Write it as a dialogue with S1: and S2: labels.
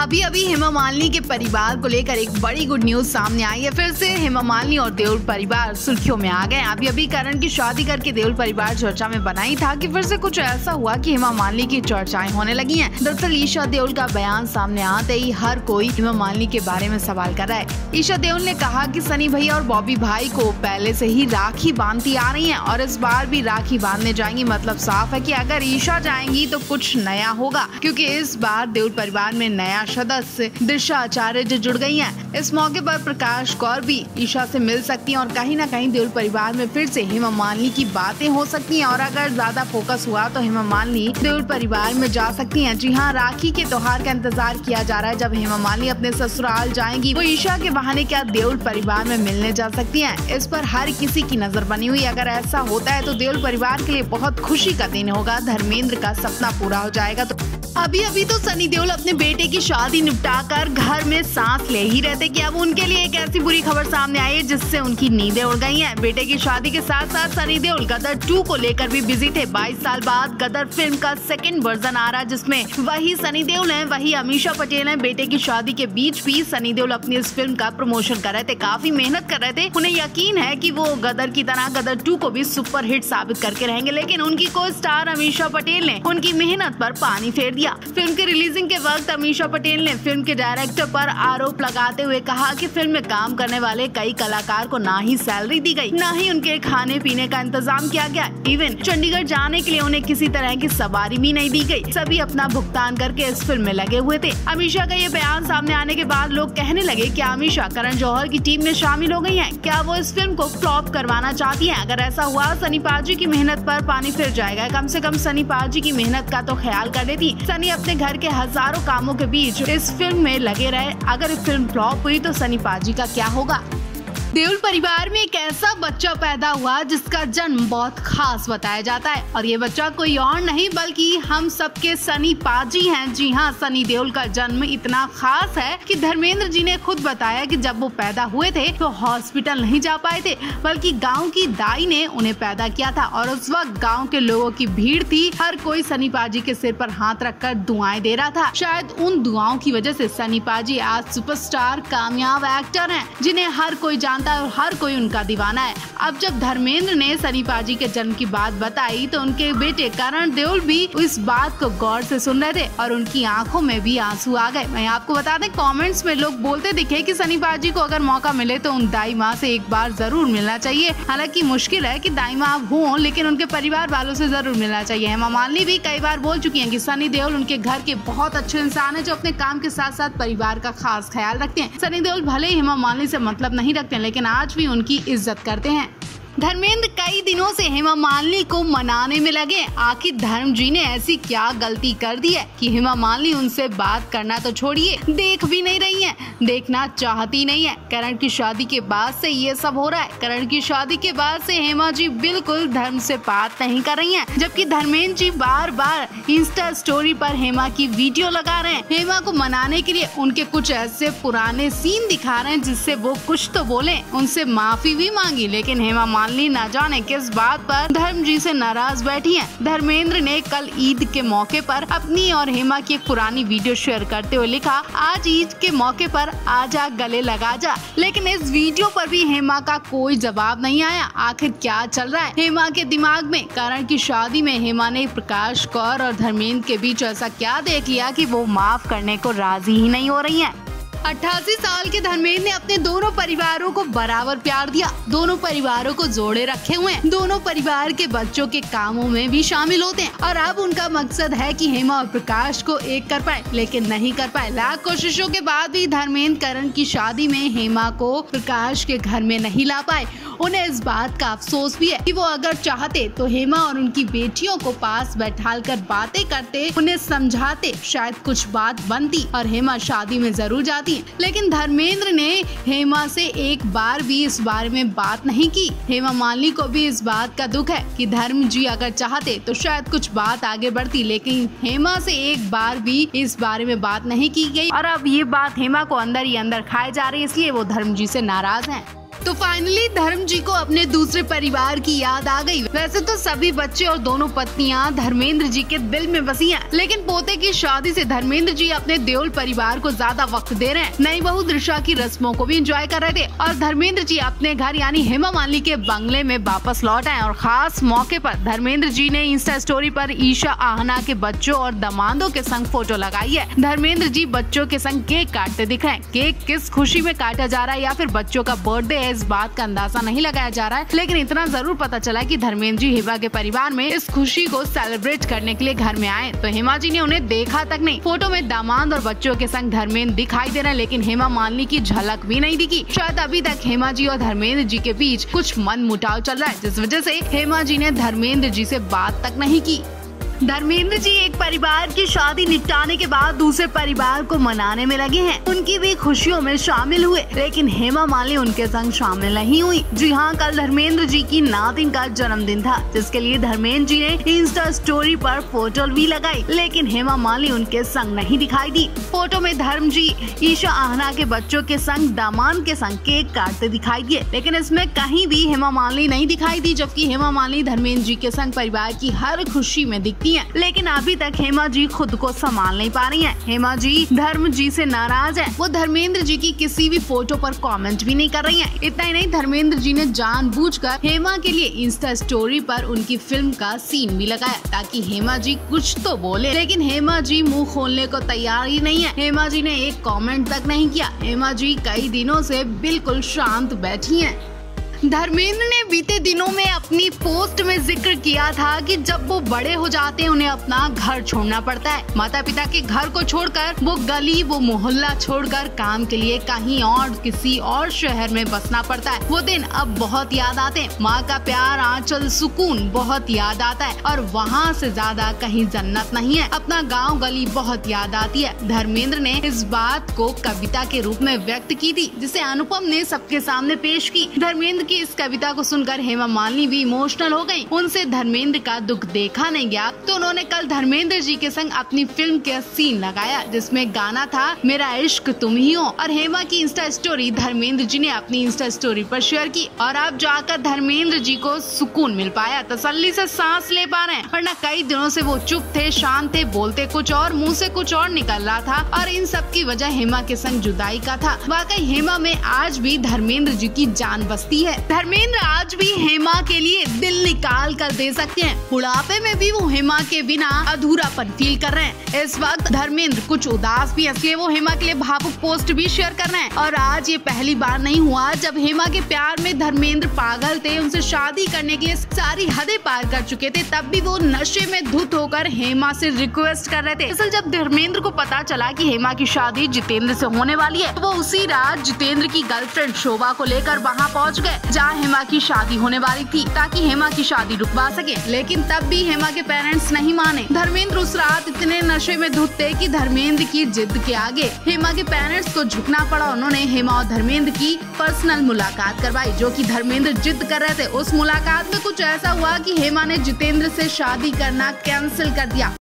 S1: अभी अभी हेमा मालिनी के परिवार को लेकर एक बड़ी गुड न्यूज सामने आई है। फिर से हेमा मालिनी और देओल परिवार सुर्खियों में आ गए। अभी अभी करण की शादी करके देओल परिवार चर्चा में बना ही था कि फिर से कुछ ऐसा हुआ कि हेमा मालिनी की चर्चाएं होने लगी हैं। दरअसल ईशा देओल का बयान सामने आते ही हर कोई हेमा मालिनी के बारे में सवाल कर रहा है। ईशा देओल ने कहा कि सनी भैया और बॉबी भाई को पहले से ही राखी बांधती आ रही है और इस बार भी राखी बांधने जाएंगी। मतलब साफ है कि अगर ईशा जाएंगी तो कुछ नया होगा, क्योंकि इस बार देओल परिवार में नया सदस्य दिशा आचार्य जो जुड़ गई हैं। इस मौके पर प्रकाश कौर भी ईशा से मिल सकती हैं और कहीं न कहीं देओल परिवार में फिर से हेमा मालिनी की बातें हो सकती हैं। और अगर ज्यादा फोकस हुआ तो हेमा मालिनी देओल परिवार में जा सकती हैं। जी हाँ, राखी के त्योहार का इंतजार किया जा रहा है। जब हेमा मालिनी अपने ससुराल जाएंगी वो ईशा के बहाने क्या देओल परिवार में मिलने जा सकती हैं। इस पर हर किसी की नजर बनी हुई। अगर ऐसा होता है तो देओल परिवार के लिए बहुत खुशी का दिन होगा। धर्मेंद्र का सपना पूरा हो जाएगा। तो अभी तो सनी देओल अपने बेटे की शादी निपटाकर घर में सांस ले ही रहते कि अब उनके लिए एक ऐसी बुरी खबर सामने आई है जिससे उनकी नींदें उड़ गई हैं। बेटे की शादी के साथ साथ सनी देओल गदर 2 को लेकर भी बिजी थे। 22 साल बाद गदर फिल्म का सेकंड वर्जन आ रहा है, जिसमें वही सनी देओल है, वही अमीषा पटेल है। बेटे की शादी के बीच भी सनी देओल अपनी इस फिल्म का प्रमोशन कर रहे थे, काफी मेहनत कर रहे थे। उन्हें यकीन है कि वो गदर की तरह गदर 2 को भी सुपर हिट साबित करके रहेंगे। लेकिन उनकी को स्टार अमीषा पटेल ने उनकी मेहनत पर पानी फेर दिया। फिल्म के रिलीजिंग के वक्त अमीषा पटेल ने फिल्म के डायरेक्टर पर आरोप लगाते हुए कहा कि फिल्म में काम करने वाले कई कलाकार को ना ही सैलरी दी गई, ना ही उनके खाने पीने का इंतजाम किया गया। इवन चंडीगढ़ जाने के लिए उन्हें किसी तरह की सवारी भी नहीं दी गई। सभी अपना भुगतान करके इस फिल्म में लगे हुए थे। अमीषा का ये बयान सामने आने के बाद लोग कहने लगे कि अमीषा करण जौहर की टीम में शामिल हो गई हैं। क्या वो इस फिल्म को फ्लॉप करवाना चाहती हैं? अगर ऐसा हुआ सनी पाजी की मेहनत पर पानी फिर जाएगा। कम से कम सनी पाजी की मेहनत का तो ख्याल कर लेती। सनी अपने घर के हजारों कामों के बीच इस फिल्म में लगे रहे। अगर फिल्म फ्लॉप हुई तो सनी पाजी का क्या होगा? देओल परिवार में एक ऐसा बच्चा पैदा हुआ जिसका जन्म बहुत खास बताया जाता है और ये बच्चा कोई और नहीं बल्कि हम सबके सनी पाजी हैं। जी हाँ, सनी देओल का जन्म इतना खास है कि धर्मेंद्र जी ने खुद बताया कि जब वो पैदा हुए थे तो हॉस्पिटल नहीं जा पाए थे, बल्कि गांव की दाई ने उन्हें पैदा किया था। और उस वक्त गांव के लोगों की भीड़ थी। हर कोई सनी पाजी के सिर पर हाथ रखकर दुआएं दे रहा था। शायद उन दुआओं की वजह से सनी पाजी आज सुपरस्टार कामयाब एक्टर हैं, जिन्हें हर कोई जानता और हर कोई उनका दीवाना है। अब जब धर्मेंद्र ने सनी पाजी के जन्म की बात बताई तो उनके बेटे करण देओल भी इस बात को गौर से सुन रहे थे और उनकी आंखों में भी आंसू आ गए। मैं आपको बता दें, कमेंट्स में लोग बोलते दिखे कि सनी पाजी को अगर मौका मिले तो उन दाई माँ से एक बार जरूर मिलना चाहिए। हालांकि मुश्किल है कि दाई माँ हों, लेकिन उनके परिवार वालों से जरूर मिलना चाहिए। हेमा मालिनी भी कई बार बोल चुकी हैं कि सनी देओल उनके घर के बहुत अच्छे इंसान है, जो अपने काम के साथ साथ परिवार का खास ख्याल रखते हैं। सनी देओल भले ही हेमा मालिनी से मतलब नहीं रखते, लेकिन आज भी उनकी इज्जत करते हैं। धर्मेंद्र कई दिनों से हेमा मालिनी को मनाने में लगे। आखिर धर्म जी ने ऐसी क्या गलती कर दी है कि हेमा मालिनी उनसे बात करना तो छोड़िए, देख भी नहीं रही हैं, देखना चाहती नहीं है। करण की शादी के बाद से ये सब हो रहा है। करण की शादी के बाद से हेमा जी बिल्कुल धर्म से बात नहीं कर रही हैं, जबकि धर्मेंद्र जी बार बार इंस्टा स्टोरी पर हेमा की वीडियो लगा रहे हैं। हेमा को मनाने के लिए उनके कुछ ऐसे पुराने सीन दिखा रहे हैं जिससे वो कुछ तो बोले, उनसे माफी भी मांगी। लेकिन हेमा मालिनी न जाने किस बात पर धर्म जी से नाराज बैठी हैं। धर्मेंद्र ने कल ईद के मौके पर अपनी और हेमा की एक पुरानी वीडियो शेयर करते हुए लिखा, आज ईद के मौके पर आजा गले लगा जा। लेकिन इस वीडियो पर भी हेमा का कोई जवाब नहीं आया। आखिर क्या चल रहा है हेमा के दिमाग में? करण की शादी में हेमा ने प्रकाश कौर और धर्मेंद्र के बीच ऐसा क्या देख लिया कि वो माफ करने को राजी ही नहीं हो रही हैं? 88 साल के धर्मेंद्र ने अपने दोनों परिवारों को बराबर प्यार दिया, दोनों परिवारों को जोड़े रखे हुए हैं, दोनों परिवार के बच्चों के कामों में भी शामिल होते हैं। और अब उनका मकसद है कि हेमा और प्रकाश को एक कर पाए, लेकिन नहीं कर पाए। लाख कोशिशों के बाद भी धर्मेंद्र करण की शादी में हेमा को प्रकाश के घर में नहीं ला पाए। उन्हें इस बात का अफसोस भी है कि वो अगर चाहते तो हेमा और उनकी बेटियों को पास बैठालकर बातें करते, उन्हें समझाते, शायद कुछ बात बनती और हेमा शादी में जरूर जाती। लेकिन धर्मेंद्र ने हेमा से एक बार भी इस बारे में बात नहीं की। हेमा मालिनी को भी इस बात का दुख है कि धर्म जी अगर चाहते तो शायद कुछ बात आगे बढ़ती, लेकिन हेमा से एक बार भी इस बारे में बात नहीं की गई। और अब ये बात हेमा को अंदर ही अंदर खाए जा रही है, इसलिए वो धर्म जी से नाराज हैं। तो फाइनली धर्म जी को अपने दूसरे परिवार की याद आ गई। वैसे तो सभी बच्चे और दोनों पत्नियां धर्मेंद्र जी के दिल में बसी हैं, लेकिन पोते की शादी से धर्मेंद्र जी अपने देओल परिवार को ज्यादा वक्त दे रहे हैं। नई बहू दिशा की रस्मों को भी एंजॉय कर रहे थे और धर्मेंद्र जी अपने घर यानी हेमा मालिनी के बंगले में वापस लौट आए। और खास मौके पर धर्मेंद्र जी ने इंस्टा स्टोरी पर ईशा आहना के बच्चों और दामादों के संग फोटो लगाई है। धर्मेंद्र जी बच्चों के संग केक काटते दिख रहे हैं। केक किस खुशी में काटा जा रहा है या फिर बच्चों का बर्थडे है, इस बात का अंदाजा नहीं लगाया जा रहा है, लेकिन इतना जरूर पता चला कि धर्मेंद्र जी हेमा के परिवार में इस खुशी को सेलिब्रेट करने के लिए घर में आए तो हेमा जी ने उन्हें देखा तक नहीं। फोटो में दामाद और बच्चों के संग धर्मेंद्र दिखाई दे रहे हैं, लेकिन हेमा मालिनी की झलक भी नहीं दिखी। शायद अभी तक हेमा जी और धर्मेंद्र जी के बीच कुछ मनमुटाव चल रहा है, जिस वजह से हेमा जी ने धर्मेंद्र जी से बात तक नहीं की। धर्मेंद्र जी एक परिवार की शादी निपटाने के बाद दूसरे परिवार को मनाने में लगे हैं। उनकी भी खुशियों में शामिल हुए, लेकिन हेमा मालिनी उनके संग शामिल नहीं हुई। जी हाँ, कल धर्मेंद्र जी की नातिन का जन्मदिन था, जिसके लिए धर्मेंद्र जी ने इंस्टा स्टोरी पर फोटो भी लगाई, लेकिन हेमा मालिनी उनके संग नहीं दिखाई दी। फोटो में धर्म जी ईशा आहना के बच्चों के संग दामाद के संग केक काटते दिखाई दिए, लेकिन इसमें कहीं भी हेमा मालिनी नहीं दिखाई दी, जबकि हेमा मालिनी धर्मेंद्र जी के संग परिवार की हर खुशी में दिखती है। लेकिन अभी तक हेमा जी खुद को संभाल नहीं पा रही हैं। हेमा जी धर्म जी से नाराज है। वो धर्मेंद्र जी की किसी भी फोटो पर कमेंट भी नहीं कर रही हैं। इतना ही नहीं, धर्मेंद्र जी ने जानबूझकर हेमा के लिए इंस्टा स्टोरी पर उनकी फिल्म का सीन भी लगाया ताकि हेमा जी कुछ तो बोले, लेकिन हेमा जी मुंह खोलने को तैयार ही नहीं है। हेमा जी ने एक कमेंट तक नहीं किया। हेमा जी कई दिनों से बिल्कुल शांत बैठी हैं। धर्मेंद्र ने बीते दिनों में अपनी पोस्ट में जिक्र किया था कि जब वो बड़े हो जाते हैं उन्हें अपना घर छोड़ना पड़ता है। माता पिता के घर को छोड़कर वो गली वो मोहल्ला छोड़कर काम के लिए कहीं और किसी और शहर में बसना पड़ता है। वो दिन अब बहुत याद आते हैं। माँ का प्यार, आंचल, सुकून बहुत याद आता है और वहाँ से ज्यादा कहीं जन्नत नहीं है। अपना गाँव गली बहुत याद आती है। धर्मेंद्र ने इस बात को कविता के रूप में व्यक्त की थी, जिसे अनुपम ने सबके सामने पेश की। धर्मेंद्र इस कविता को सुनकर हेमा मालिनी भी इमोशनल हो गयी। उनसे धर्मेंद्र का दुख देखा नहीं गया, तो उन्होंने कल धर्मेंद्र जी के संग अपनी फिल्म का सीन लगाया, जिसमें गाना था मेरा इश्क तुम ही हो। और हेमा की इंस्टा स्टोरी धर्मेंद्र जी ने अपनी इंस्टा स्टोरी पर शेयर की और अब जाकर धर्मेंद्र जी को सुकून मिल पाया, तसल्ली से सांस ले पा रहे हैं। वरना कई दिनों से वो चुप थे, शांत थे, बोलते कुछ और, मुँह से कुछ और निकल रहा था और इन सब की वजह हेमा के संग जुदाई का था। वाकई हेमा में आज भी धर्मेंद्र जी की जान बसती है। धर्मेंद्र आज भी हेमा के लिए दिल निकाल कर दे सकते हैं। बुढ़ापे में भी वो हेमा के बिना अधूरापन फील कर रहे हैं। इस वक्त धर्मेंद्र कुछ उदास भी, इसलिए वो हेमा के लिए भावुक पोस्ट भी शेयर कर रहे हैं। और आज ये पहली बार नहीं हुआ जब हेमा के प्यार में धर्मेंद्र पागल थे, उनसे शादी करने के लिए सारी हदें पार कर चुके थे, तब भी वो नशे में धुत होकर हेमा से रिक्वेस्ट कर रहे थे। असल जब धर्मेंद्र को पता चला कि हेमा की शादी जितेंद्र से होने वाली है, तो वो उसी रात जितेंद्र की गर्लफ्रेंड शोभा को लेकर वहाँ पहुँच गए जहाँ हेमा की शादी होने वाली थी, ताकि हेमा की शादी रुकवा सके। लेकिन तब भी हेमा के पेरेंट्स नहीं माने। धर्मेंद्र उस रात इतने नशे में धुत थे कि धर्मेंद्र की जिद के आगे हेमा के पेरेंट्स को झुकना पड़ा। उन्होंने हेमा और धर्मेंद्र की पर्सनल मुलाकात करवाई, जो कि धर्मेंद्र जिद कर रहे थे। उस मुलाकात में कुछ ऐसा हुआ कि हेमा ने जितेंद्र से शादी करना कैंसिल कर दिया।